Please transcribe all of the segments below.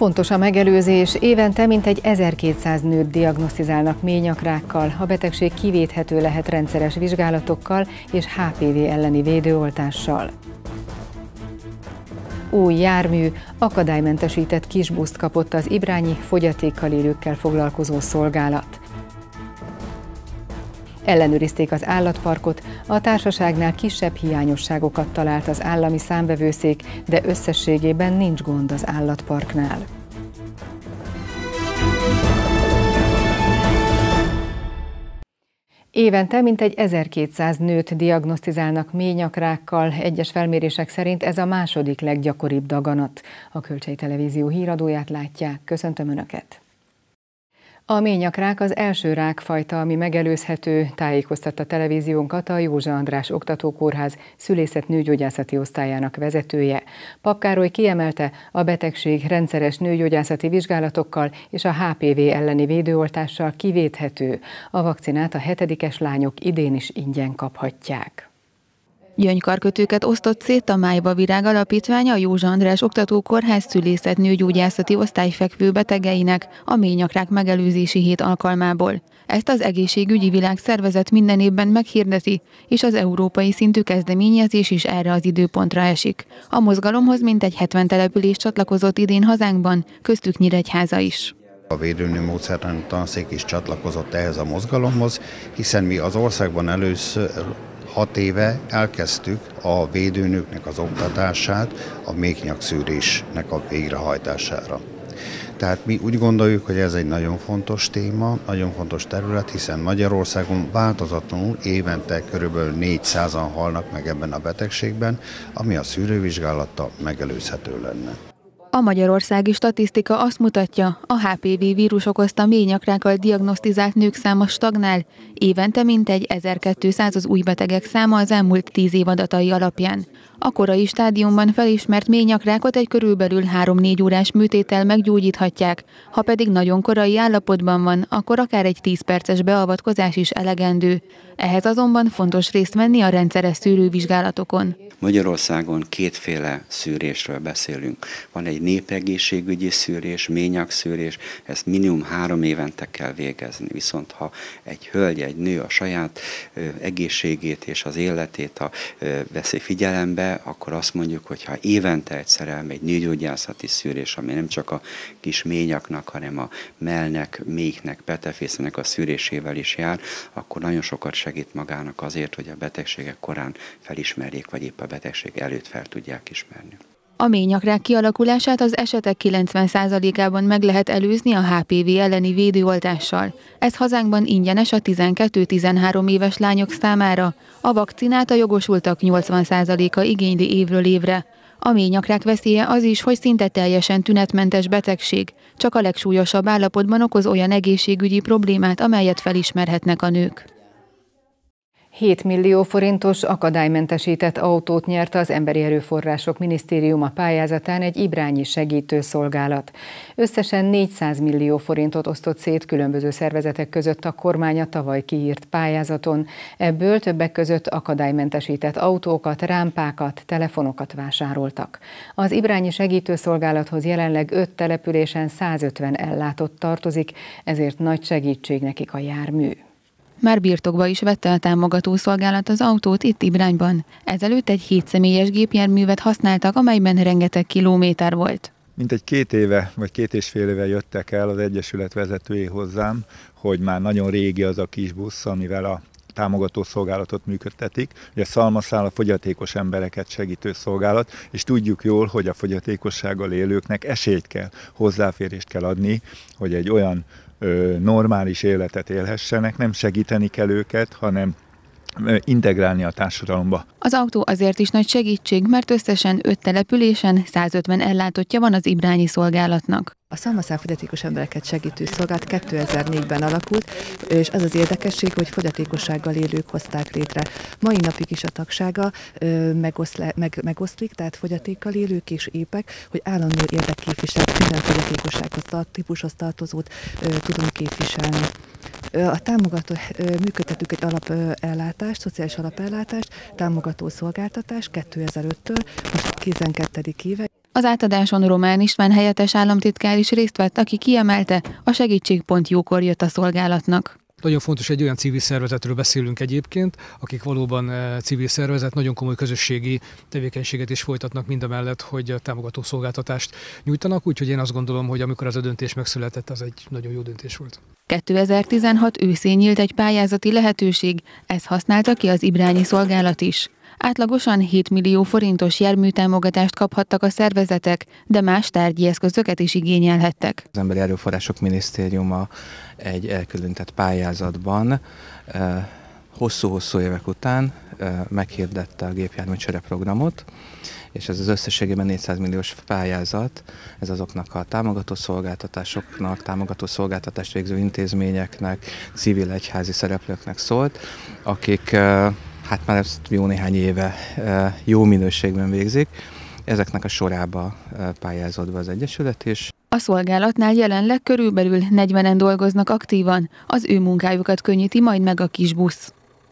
Fontos a megelőzés, évente mintegy 1200 nőt diagnosztizálnak méhnyakrákkal, a betegség kivéthető lehet rendszeres vizsgálatokkal és HPV elleni védőoltással. Új jármű, akadálymentesített kisbuszt kapott az ibrányi fogyatékkal élőkkel foglalkozó szolgálat. Ellenőrizték az állatparkot, a társaságnál kisebb hiányosságokat talált az állami számvevőszék, de összességében nincs gond az állatparknál. Évente mintegy 1200 nőt diagnosztizálnak méhnyakrákkal, egyes felmérések szerint ez a második leggyakoribb daganat. A Kölcsei Televízió híradóját látják, köszöntöm Önöket! A méhnyakrák az első rákfajta, ami megelőzhető, tájékoztatta televíziónkat a Józsa András Oktatókórház szülészet-nőgyógyászati osztályának vezetője. Papp Károly kiemelte, a betegség rendszeres nőgyógyászati vizsgálatokkal és a HPV elleni védőoltással kivéthető. A vakcinát a 7-es lányok idén is ingyen kaphatják. Gyöngykarkötőket osztott szét a Májva Virág Alapítvány a Józsa András Oktatókórház szülészet-nőgyógyászati osztályfekvő betegeinek a méhnyakrák megelőzési hét alkalmából. Ezt az Egészségügyi Világszervezet minden évben meghirdeti, és az európai szintű kezdeményezés is erre az időpontra esik. A mozgalomhoz mintegy 70 település csatlakozott idén hazánkban, köztük Nyíregyháza is. A Védőnő Módszertani Tanszék is csatlakozott ehhez a mozgalomhoz, hiszen mi az országban először 6 éve elkezdtük a védőnőknek az oktatását a méhnyakszűrésnek a végrehajtására. Tehát mi úgy gondoljuk, hogy ez egy nagyon fontos téma, nagyon fontos terület, hiszen Magyarországon változatlanul évente kb. 400-an halnak meg ebben a betegségben, ami a szűrővizsgálattal megelőzhető lenne. A magyarországi statisztika azt mutatja, a HPV vírus okozta méhnyakrákkal diagnosztizált nők száma stagnál, évente mintegy 1200 az új betegek száma az elmúlt 10 év adatai alapján. A korai stádiumban felismert méhnyakrákot egy körülbelül 3-4 órás műtéttel meggyógyíthatják, ha pedig nagyon korai állapotban van, akkor akár egy 10 perces beavatkozás is elegendő. Ehhez azonban fontos részt venni a rendszeres szűrővizsgálatokon. Magyarországon kétféle szűrésről beszélünk. Van egy népegészségügyi szűrés, méhnyakszűrés, ezt minimum 3 évente kell végezni. Viszont ha egy hölgy, egy nő a saját egészségét és az életét veszi figyelembe, akkor azt mondjuk, hogy ha évente egyszer elmegy nőgyógyászati szűrés, ami nem csak a kis méhnyaknak, hanem a mellnek, méhnek, petefésznek a szűrésével is jár, akkor nagyon sokat segít magának azért, hogy a betegségek korán felismerjék, vagy épp a betegség előtt fel tudják ismerni. A méhnyakrák kialakulását az esetek 90%-ában meg lehet előzni a HPV elleni védőoltással. Ez hazánkban ingyenes a 12-13 éves lányok számára. A vakcinát a jogosultak 80%-a igényli évről évre. A méhnyakrák veszélye az is, hogy szinte teljesen tünetmentes betegség. Csak a legsúlyosabb állapotban okoz olyan egészségügyi problémát, amelyet felismerhetnek a nők. 7 millió forintos akadálymentesített autót nyert az Emberi Erőforrások Minisztériuma pályázatán egy ibrányi segítőszolgálat. Összesen 400 millió forintot osztott szét különböző szervezetek között a kormány a tavaly kiírt pályázaton. Ebből többek között akadálymentesített autókat, rámpákat, telefonokat vásároltak. Az ibrányi segítőszolgálathoz jelenleg 5 településen 150 ellátott tartozik, ezért nagy segítség nekik a jármű. Már birtokba is vette a támogatószolgálat az autót itt Ibrányban. Ezelőtt egy 7 személyes gépjárművet használtak, amelyben rengeteg kilométer volt. Mintegy 2 éve vagy 2,5 éve jöttek el az Egyesület vezetői hozzám, hogy már nagyon régi az a kis busz, amivel a támogatószolgálatot működtetik. Ugye Szalmaszál a fogyatékos embereket segítő szolgálat, és tudjuk jól, hogy a fogyatékossággal élőknek esélyt kell, hozzáférést kell adni, hogy egy olyan normális életet élhessenek, nem segíteni kell őket, hanem integrálni a társadalomba. Az autó azért is nagy segítség, mert összesen 5 településen 150 ellátottja van az ibrányi szolgálatnak. A Szalmaszál fogyatékos embereket segítő szolgálat 2004-ben alakult, és az az érdekesség, hogy fogyatékossággal élők hozták létre. Mai napig is a tagsága megoszlik, tehát fogyatékkal élők és épek, hogy állandó érdekképviselet, minden fogyatékossághoz típushoz tartozót tudunk képviselni. A támogató működtetünk egy alapellátást, szociális alapellátást, támogató szolgáltatást 2005-től, most 12. éve. Az átadáson Román István helyettes államtitkár is részt vett, aki kiemelte, a segítség pont jókor jött a szolgálatnak. Nagyon fontos, egy olyan civil szervezetről beszélünk egyébként, akik valóban civil szervezet, nagyon komoly közösségi tevékenységet is folytatnak mindamellett, hogy támogató szolgáltatást nyújtanak, úgyhogy én azt gondolom, hogy amikor ez a döntés megszületett, az egy nagyon jó döntés volt. 2016 őszén nyílt egy pályázati lehetőség, ezt használta ki az ibrányi szolgálat is. Átlagosan 7 millió forintos járműtámogatást kaphattak a szervezetek, de más tárgyi eszközöket is igényelhettek. Az Emberi Erőforrások Minisztériuma egy elkülönített pályázatban hosszú-hosszú évek után meghirdette a gépjárműcsere programot, és ez az összességében 400 milliós pályázat, ez azoknak a támogató szolgáltatásoknak, támogató szolgáltatást végző intézményeknek, civil egyházi szereplőknek szólt, akik hát már ezt jó néhány éve jó minőségben végzik. Ezeknek a sorába pályázott be az Egyesület is. A szolgálatnál jelenleg körülbelül 40-en dolgoznak aktívan, az ő munkájukat könnyíti majd meg a kis busz.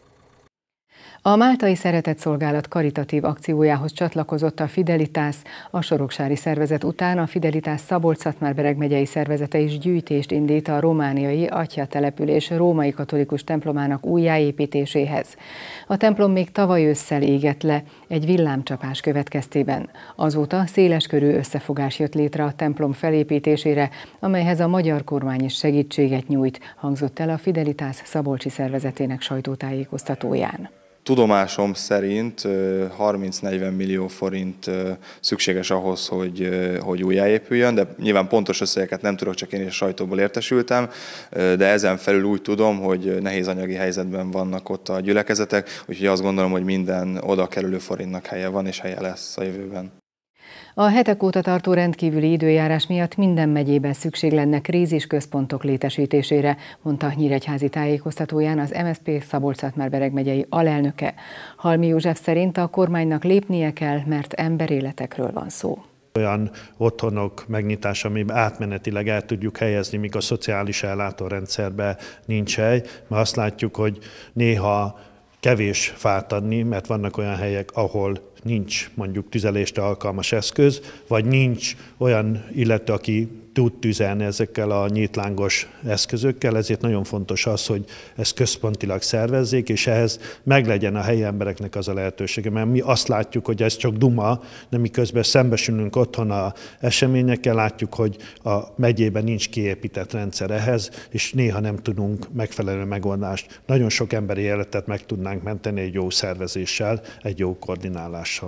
A Máltai Szeretetszolgálat karitatív akciójához csatlakozott a Fidelitas. A soroksári szervezet után a Fidelitas Szabolcs-Szatmár-Bereg megyei szervezete is gyűjtést indít a romániai Atyja település római katolikus templomának újjáépítéséhez. A templom még tavaly ősszel égett le egy villámcsapás következtében. Azóta széleskörű összefogás jött létre a templom felépítésére, amelyhez a magyar kormány is segítséget nyújt, hangzott el a Fidelitas szabolcsi szervezetének sajtótájékoztatóján. Tudomásom szerint 30-40 millió forint szükséges ahhoz, hogy újjáépüljön, de nyilván pontos összegeket nem tudok, csak én is a sajtóból értesültem, de ezen felül úgy tudom, hogy nehéz anyagi helyzetben vannak ott a gyülekezetek, úgyhogy azt gondolom, hogy minden oda kerülő forintnak helye van és helye lesz a jövőben. A hetek óta tartó rendkívüli időjárás miatt minden megyében szükség lenne krízisközpontok létesítésére, mondta Nyíregyházi tájékoztatóján az MSZP Szabolcs-Szatmár-Bereg megyei alelnöke. Halmi József szerint a kormánynak lépnie kell, mert emberéletekről van szó. Olyan otthonok megnyitása, amiben átmenetileg el tudjuk helyezni, míg a szociális ellátórendszerben nincs hely, mert azt látjuk, hogy néha kevés fát adni, mert vannak olyan helyek, ahol nincs mondjuk tüzelésre alkalmas eszköz, vagy nincs olyan illető, aki tud tüzelni ezekkel a nyíltlángos eszközökkel, ezért nagyon fontos az, hogy ezt központilag szervezzék, és ehhez meglegyen a helyi embereknek az a lehetősége, mert mi azt látjuk, hogy ez csak duma, de miközben szembesülünk otthon a eseményekkel, látjuk, hogy a megyében nincs kiépített rendszer ehhez, és néha nem tudunk megfelelő megoldást. Nagyon sok emberi életet meg tudnánk menteni egy jó szervezéssel, egy jó koordinálással.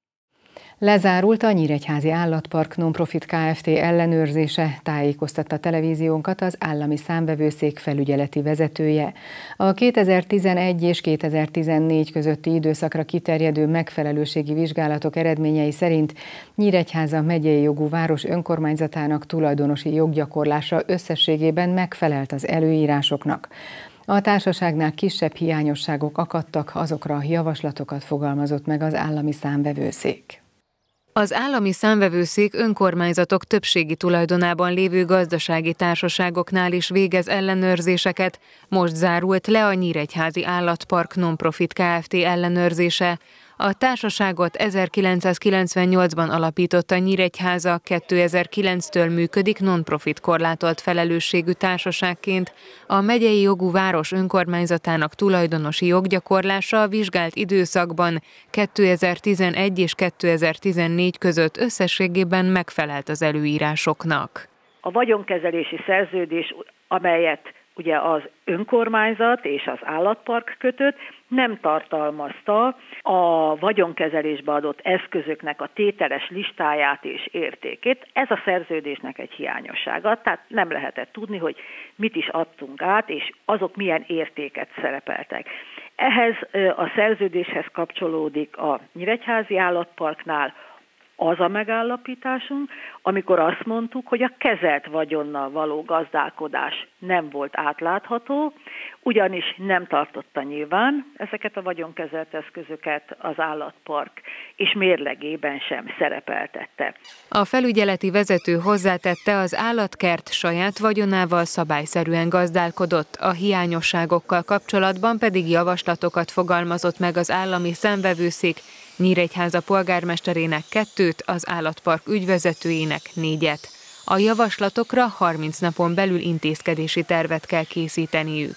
Lezárult a Nyíregyházi Állatpark Nonprofit Kft. Ellenőrzése, tájékoztatta televíziónkat az állami számvevőszék felügyeleti vezetője. A 2011 és 2014 közötti időszakra kiterjedő megfelelőségi vizsgálatok eredményei szerint Nyíregyháza megyei jogú város önkormányzatának tulajdonosi joggyakorlása összességében megfelelt az előírásoknak. A társaságnál kisebb hiányosságok akadtak, azokra javaslatokat fogalmazott meg az állami számvevőszék. Az állami számvevőszék önkormányzatok többségi tulajdonában lévő gazdasági társaságoknál is végez ellenőrzéseket. Most zárult le a Nyíregyházi Állatpark Nonprofit Kft. Ellenőrzése. A társaságot 1998-ban alapította Nyíregyháza, 2009-től működik non-profit korlátolt felelősségű társaságként. A megyei jogú város önkormányzatának tulajdonosi joggyakorlása a vizsgált időszakban 2011 és 2014 között összességében megfelelt az előírásoknak. A vagyonkezelési szerződés, amelyet ugye az önkormányzat és az állatpark kötött, nem tartalmazta a vagyonkezelésbe adott eszközöknek a tételes listáját és értékét. Ez a szerződésnek egy hiányossága, tehát nem lehetett tudni, hogy mit is adtunk át, és azok milyen értéket szerepeltek. Ehhez a szerződéshez kapcsolódik a Nyíregyházi Állatparknál az a megállapításunk, amikor azt mondtuk, hogy a kezelt vagyonnal való gazdálkodás nem volt átlátható, ugyanis nem tartotta nyilván ezeket a vagyonkezelt eszközöket az állatpark, és mérlegében sem szerepeltette. A felügyeleti vezető hozzátette, az állatkert saját vagyonával szabályszerűen gazdálkodott, a hiányosságokkal kapcsolatban pedig javaslatokat fogalmazott meg az állami számvevőszék, Nyíregyháza polgármesterének 2, az állatpark ügyvezetőjének 4. A javaslatokra 30 napon belül intézkedési tervet kell készíteniük.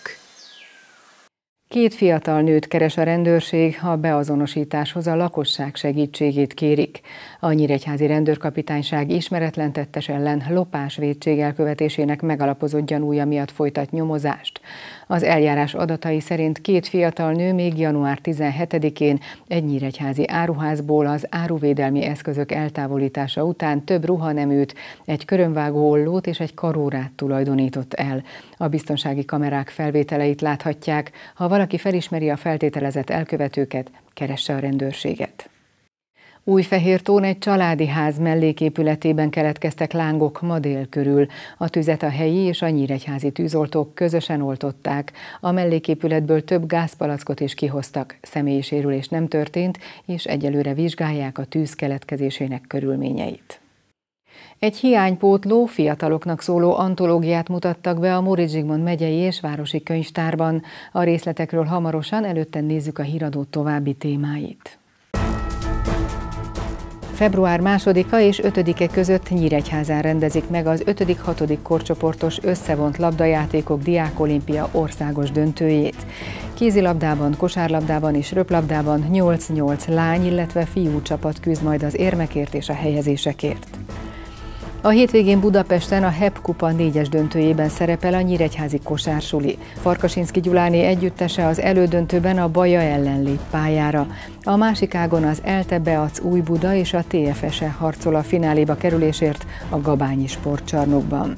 2 fiatal nőt keres a rendőrség, a beazonosításhoz a lakosság segítségét kérik. A nyíregyházi rendőrkapitányság ismeretlen tettes ellen lopásvétség elkövetésének megalapozott gyanúja miatt folytat nyomozást. Az eljárás adatai szerint 2 fiatal nő még január 17-én egy nyíregyházi áruházból az áruvédelmi eszközök eltávolítása után több ruhaneműt, egy körömvágó ollót és egy karórát tulajdonított el. A biztonsági kamerák felvételeit láthatják, ha valaki felismeri a feltételezett elkövetőket, keresse a rendőrséget. Újfehértón egy családi ház melléképületében keletkeztek lángok ma dél körül. A tüzet a helyi és a nyíregyházi tűzoltók közösen oltották. A melléképületből több gázpalackot is kihoztak. Személyi sérülés nem történt, és egyelőre vizsgálják a tűz keletkezésének körülményeit. Egy hiánypótló, fiataloknak szóló antológiát mutattak be a Móricz Zsigmond megyei és városi könyvtárban. A részletekről hamarosan, előtte nézzük a híradó további témáit. Február 2-a és 5-e között Nyíregyházán rendezik meg az 5.-6. korcsoportos összevont labdajátékok diákolimpia országos döntőjét. Kézilabdában, kosárlabdában és röplabdában 8-8 lány, illetve fiú csapat küzd majd az érmekért és a helyezésekért. A hétvégén Budapesten a HEP kupa 4-es döntőjében szerepel a nyíregyházi kosársuli. Farkasinszky Gyuláné együttese az elődöntőben a Baja ellen lép pályára. A másik ágon az ELTE Beac Újbuda és a TFS-e harcol a fináléba kerülésért a Gabányi sportcsarnokban.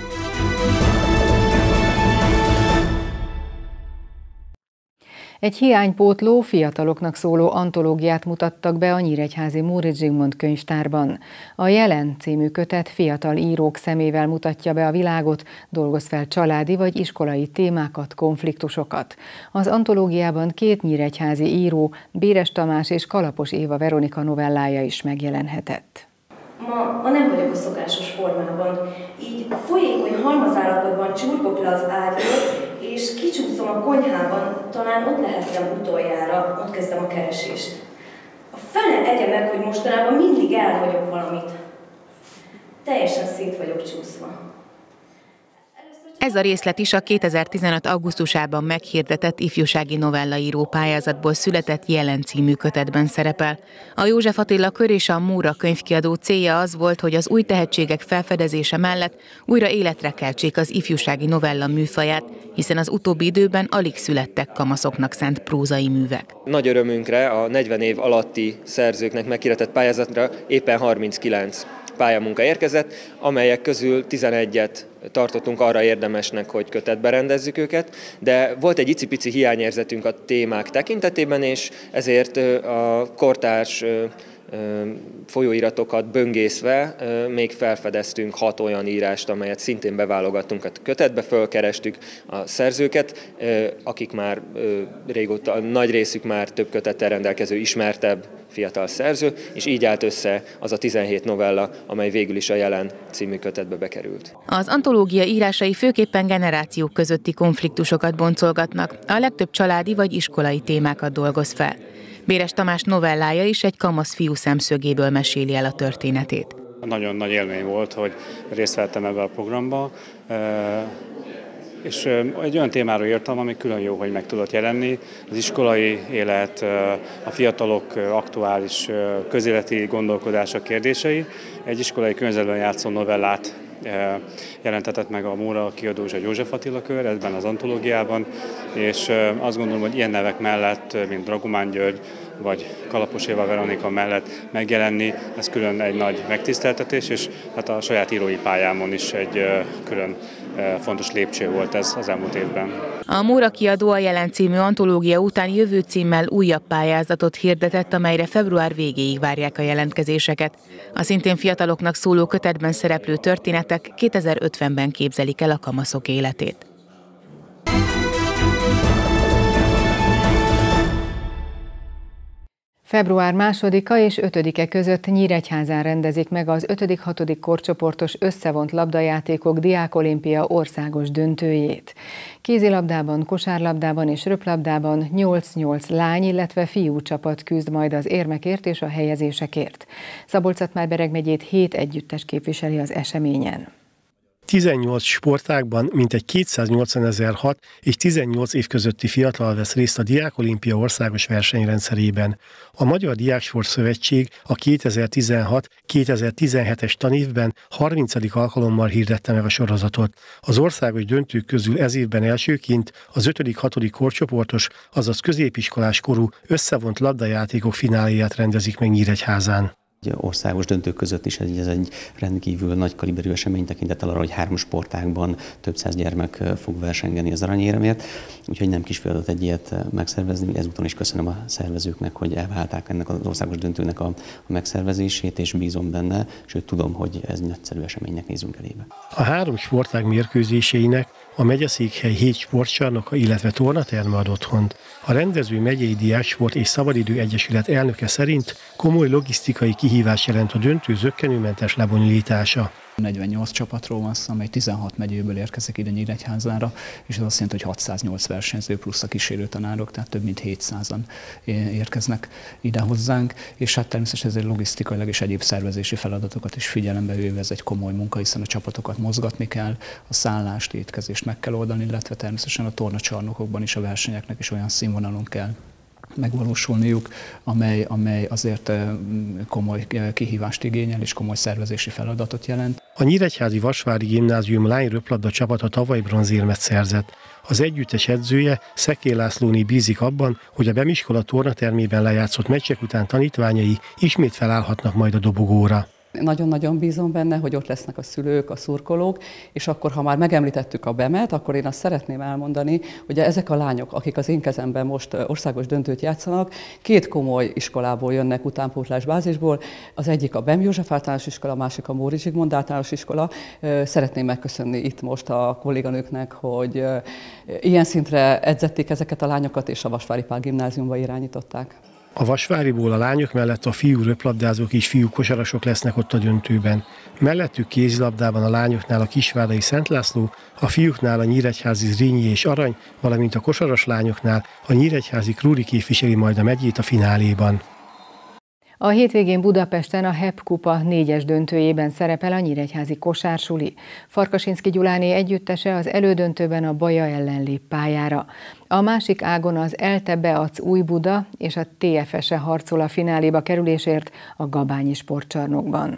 Egy hiánypótló, fiataloknak szóló antológiát mutattak be a nyíregyházi Móricz Zsigmond könyvtárban. A Jelen című kötet fiatal írók szemével mutatja be a világot, dolgoz fel családi vagy iskolai témákat, konfliktusokat. Az antológiában 2 nyíregyházi író, Béres Tamás és Kalapos Éva Veronika novellája is megjelenhetett. Ma nem vagyok a szokásos formában, így folyékony halmazállapotban csurgok le az ágyról, és kicsúszom a konyhában, talán ott lehettem utoljára, ott kezdem a keresést. A fene egye meg, hogy mostanában mindig elhagyok valamit. Teljesen szét vagyok csúszva. Ez a részlet is a 2015. augusztusában meghirdetett ifjúsági novellaíró pályázatból született Jelen című kötetben szerepel. A József Attila Kör és a Móra könyvkiadó célja az volt, hogy az új tehetségek felfedezése mellett újra életre keltsék az ifjúsági novella műfaját, hiszen az utóbbi időben alig születtek kamaszoknak szánt prózai művek. Nagy örömünkre a 40 év alatti szerzőknek meghirdetett pályázatra éppen 39 pályamunka érkezett, amelyek közül 11-et tartottunk arra érdemesnek, hogy kötetbe rendezzük őket, de volt egy icipici hiányérzetünk a témák tekintetében, és ezért a kortárs folyóiratokat böngészve még felfedeztünk 6 olyan írást, amelyet szintén beválogattunk a kötetbe, fölkerestük a szerzőket, akik már régóta, nagy részük már több kötettel rendelkező ismertebb fiatal szerző, és így állt össze az a 17 novella, amely végül is a Jelen című kötetbe bekerült. Az antológia írásai főképpen generációk közötti konfliktusokat boncolgatnak, a legtöbb családi vagy iskolai témákat dolgoz fel. Béres Tamás novellája is egy kamasz fiú szemszögéből meséli el a történetét. Nagyon nagy élmény volt, hogy részt vettem ebbe a programba, és egy olyan témáról írtam, ami külön jó, hogy meg tudott jelenni. Az iskolai élet, a fiatalok aktuális közéleti gondolkodása kérdései. Egy iskolai környezetben játszó novellát jelentetett meg a Móra kiadó és a József Attila Kör ebben az antológiában, és azt gondolom, hogy ilyen nevek mellett, mint Dragomán György vagy Kalapos Éva Veronika mellett megjelenni, ez külön egy nagy megtiszteltetés, és hát a saját írói pályámon is egy külön fontos lépcső volt ez az elmúlt évben. A Móra kiadó a Jelen című antológia után jövő címmel újabb pályázatot hirdetett, amelyre február végéig várják a jelentkezéseket. A szintén fiataloknak szóló kötetben szereplő történetek 2050-ben képzelik el a kamaszok életét. Február 2-a és 5-e között Nyíregyházán rendezik meg az 5.-6. korcsoportos összevont labdajátékok Diákolimpia országos döntőjét. Kézilabdában, kosárlabdában és röplabdában 8-8 lány, illetve fiú csapat küzd majd az érmekért és a helyezésekért. Szabolcs-Szatmár-Bereg megyét 7 együttes képviseli az eseményen. 18 sportágban mintegy 280.006 és 18 év közötti fiatal vesz részt a Diákolimpia országos versenyrendszerében. A Magyar Diáksport Szövetség a 2016-2017-es tanévben 30. alkalommal hirdette meg a sorozatot. Az országos döntők közül ez évben elsőként az 5.-6. korcsoportos, azaz középiskolás korú összevont labdajátékok fináléját rendezik meg Nyíregyházán. Országos döntők között is ez egy rendkívül nagy kaliberű esemény tekintettel arra, hogy 3 sportágban több száz gyermek fog versengeni az aranyéremért, úgyhogy nem kis feladat egy ilyet megszervezni. Ezúton is köszönöm a szervezőknek, hogy elválták ennek az országos döntőnek a megszervezését, és bízom benne, sőt tudom, hogy ez nagyszerű eseménynek nézünk elébe. A 3 sportág mérkőzéseinek a megyeszékhely 7 sportcsarnoka, illetve tornaterme ad otthont. A rendező megyei diáksport és szabadidő egyesület elnöke szerint komoly logisztikai kihívás jelent a döntő zökkenőmentes lebonyolítása. 48 csapatról van szó, amely 16 megyéből érkezik ide Nyíregyházára, és ez azt jelenti, hogy 608 versenyző plusz a kísérőtanárok, tehát több mint 700-an érkeznek ide hozzánk, és hát természetesen ez egy logisztikailag és egyéb szervezési feladatokat is figyelembe véve, ez egy komoly munka, hiszen a csapatokat mozgatni kell, a szállást, étkezést meg kell oldani, illetve természetesen a tornacsarnokokban is a versenyeknek is olyan színvonalon kell megvalósulniuk, amely azért komoly kihívást igényel és komoly szervezési feladatot jelent. A Nyíregyházi Vasvári Gimnázium lány-röplabda csapata tavaly bronzérmet szerzett. Az együttes edzője, Szekély Lászlóné bízik abban, hogy a Bemiskola tornatermében lejátszott meccsek után tanítványai ismét felállhatnak majd a dobogóra. Nagyon-nagyon bízom benne, hogy ott lesznek a szülők, a szurkolók, és akkor, ha már megemlítettük a BEM-et, akkor én azt szeretném elmondani, hogy ezek a lányok, akik az én kezemben most országos döntőt játszanak, 2 komoly iskolából jönnek, utánpótlás bázisból. Az egyik a BEM József általános iskola, a másik a Móricz Zsigmond általános iskola. Szeretném megköszönni itt most a kolléganőknek, hogy ilyen szintre edzették ezeket a lányokat, és a Vasvári Pál gimnáziumba irányították. A Vasváriból a lányok mellett a fiú röplabdázók és fiú kosarasok lesznek ott a döntőben. Mellettük kézilabdában a lányoknál a kisvárdai Szent László, a fiúknál a nyíregyházi Zrínyi és Arany, valamint a kosaras lányoknál a nyíregyházi Krúri képviseli majd a megyét a fináléban. A hétvégén Budapesten a HEP Kupa 4-es döntőjében szerepel a nyíregyházi kosársuli. Farkasinszky Gyuláné együttese az elődöntőben a Baja ellen lép pályára. A másik ágon az ELTE Beac Újbuda és a TFS-e harcol a fináléba kerülésért a Gabányi sportcsarnokban.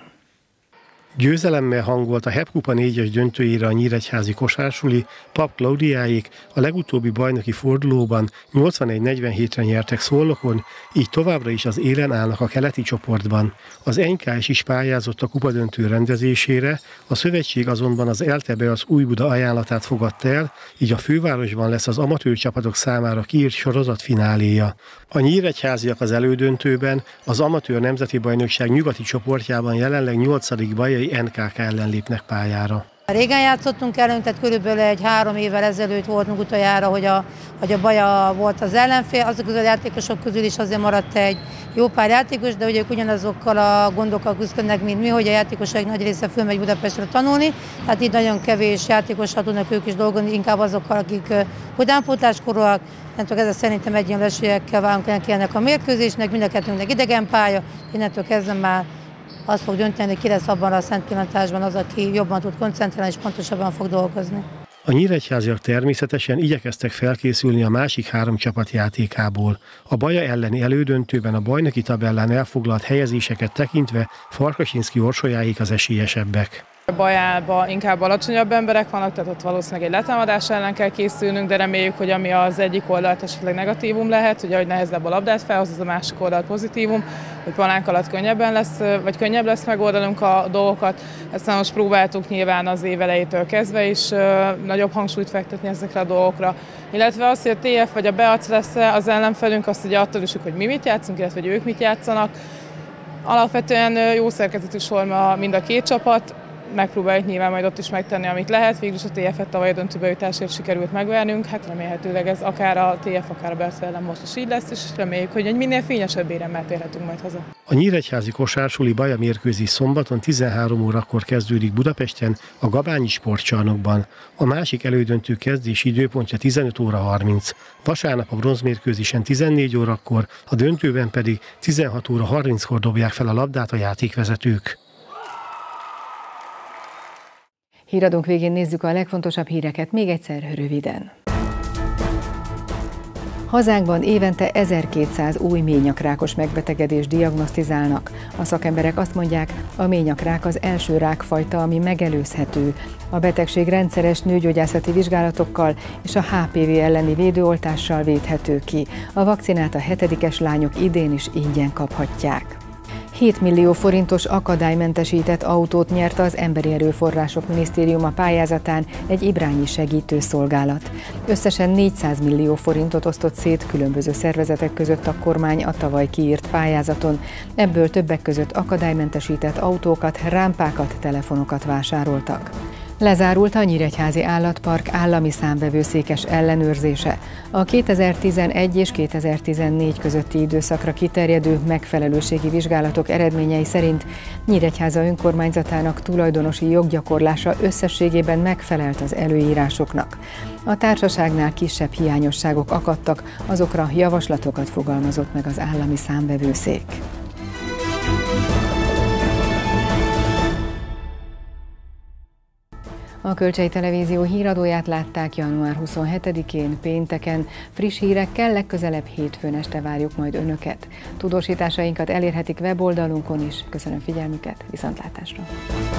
Győzelemmel hangolt a HEP Kupa 4-es döntőjére a nyíregyházi kosársuli, Pap Klaudiáék a legutóbbi bajnoki fordulóban 81-47-re nyertek Szolnokon, így továbbra is az élen állnak a keleti csoportban. Az NKS is pályázott a kupadöntő rendezésére, a szövetség azonban az ELTE Beac Újbuda ajánlatát fogadta el, így a fővárosban lesz az amatőr csapatok számára kiírt sorozatfináléja. A nyíregyháziak az elődöntőben az amatőr nemzeti bajnokság nyugati csoportjában jelenleg 8. bajai NKK ellen lépnek pályára. Régen játszottunk ellen, tehát körülbelül egy 3 évvel ezelőtt voltunk utoljára, hogy a Baja volt az ellenfél. Azok közül a játékosok közül is azért maradt egy jó pár játékos, de ugye ők ugyanazokkal a gondokkal küzdködnek, mint mi, hogy a játékosok nagy része fölmegy Budapestre tanulni, tehát itt nagyon kevés játékossal tudnak ők is dolgozni, inkább azokkal, akik utánpótláskorúak. Nem tudom, ezzel szerintem egyenlő esélyekkel válunk ennek a mérkőzésnek, mind a kettőnknek idegen pálya, innentől kezdve már azt fog dönteni, hogy ki lesz abban a szent pillantásban az, aki jobban tud koncentrálni és pontosabban fog dolgozni. A nyíregyháziak természetesen igyekeztek felkészülni a másik 3 csapat játékából. A Baja elleni elődöntőben a bajnoki tabellán elfoglalt helyezéseket tekintve Farkasinszky Orsolyáék az esélyesebbek. A Bajában inkább alacsonyabb emberek vannak, tehát ott valószínűleg egy letámadás ellen kell készülnünk, de reméljük, hogy ami az egyik oldalt esetleg negatívum lehet, ugye, hogy nehezebb a labdát felhoz, az a másik oldalt pozitívum, hogy palánk alatt könnyebb lesz megoldanunk a dolgokat. Ezt most próbáltuk nyilván az év elejétől kezdve is nagyobb hangsúlyt fektetni ezekre a dolgokra. Illetve az, hogy a TF vagy a Beac lesz az ellenfelünk, azt ugye attól is, hogy mi mit játszunk, illetve hogy ők mit játszanak. Alapvetően jó szerkezetű sor mind a 2 csapat. megpróbáljuk nyilván majd ott is megtenni, amit lehet. Végülis a TF-et tavaly a döntőbe jutásért sikerült megvernünk, hát remélhetőleg ez akár a TF, akár a Berce ellen most is így lesz, és reméljük, hogy egy minél fényesebb éremmel térhetünk majd haza. A nyíregyházi kosársuli Baja mérkőzés szombaton 13 órakor kezdődik Budapesten, a Gabányi Sportcsarnokban. A másik elődöntő kezdési időpontja 15 óra 30. Vasárnap a bronzmérkőzésen 14 órakor, a döntőben pedig 16 óra 30-kor dobják fel a labdát a játékvezetők. Híradónk végén nézzük a legfontosabb híreket még egyszer röviden. Hazánkban évente 1200 új ményakrákos megbetegedést diagnosztizálnak. A szakemberek azt mondják, a ményakrák az első rákfajta, ami megelőzhető. A betegség rendszeres nőgyógyászati vizsgálatokkal és a HPV elleni védőoltással védhető ki. A vakcinát a 7-es lányok idén is ingyen kaphatják. 7 millió forintos akadálymentesített autót nyert az Emberi Erőforrások Minisztériuma pályázatán egy ibrányi segítőszolgálat. Összesen 400 millió forintot osztott szét különböző szervezetek között a kormány a tavaly kiírt pályázaton. Ebből többek között akadálymentesített autókat, rámpákat, telefonokat vásároltak. Lezárult a Nyíregyházi Állatpark állami számvevőszékes ellenőrzése. A 2011 és 2014 közötti időszakra kiterjedő megfelelőségi vizsgálatok eredményei szerint Nyíregyháza önkormányzatának tulajdonosi joggyakorlása összességében megfelelt az előírásoknak. A társaságnál kisebb hiányosságok akadtak, azokra javaslatokat fogalmazott meg az állami számvevőszék. A Kölcsei Televízió híradóját látták január 27-én, pénteken. Friss hírekkel legközelebb hétfőn este várjuk majd Önöket. Tudósításainkat elérhetik weboldalunkon is. Köszönöm figyelmüket, viszontlátásra!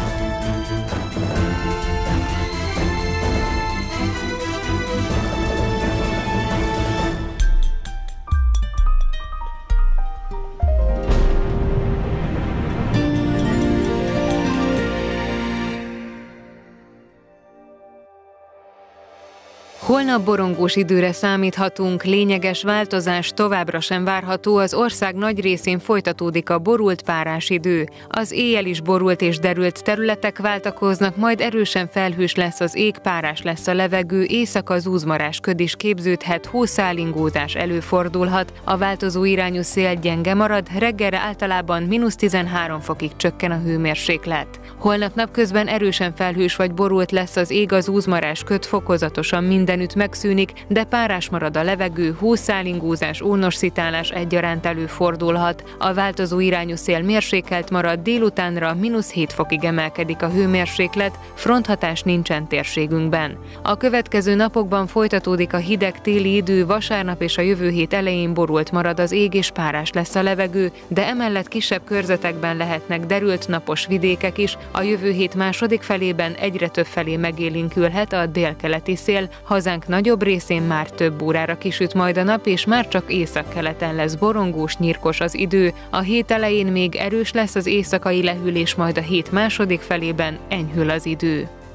Holnap borongós időre számíthatunk, lényeges változás továbbra sem várható, az ország nagy részén folytatódik a borult párás idő. Az éjjel is borult és derült területek váltakoznak, majd erősen felhős lesz az ég, párás lesz a levegő, éjszaka zúzmarás köd is képződhet, hószálingózás előfordulhat, a változó irányú szél gyenge marad, reggelre általában -13 fokig csökken a hőmérséklet. Holnap napközben erősen felhős vagy borult lesz az ég, a zúzmarás köd fokozatosan mindenütt megszűnik, de párás marad a levegő, hószálingózás, ónosszitálás egyaránt előfordulhat. A változó irányú szél mérsékelt marad, délutánra -7 fokig emelkedik a hőmérséklet, fronthatás nincsen térségünkben. A következő napokban folytatódik a hideg téli idő, vasárnap és a jövő hét elején borult marad az ég és párás lesz a levegő, de emellett kisebb körzetekben lehetnek derült napos vidékek is, a jövő hét második felében egyre több felé megélénkülhet a délkeleti szél, hazánk nagyobb részén már több órára kisüt majd a nap, és már csak északkeleten lesz borongós, nyírkos az idő. A hét elején még erős lesz az éjszakai lehűlés, majd a hét második felében enyhül az idő.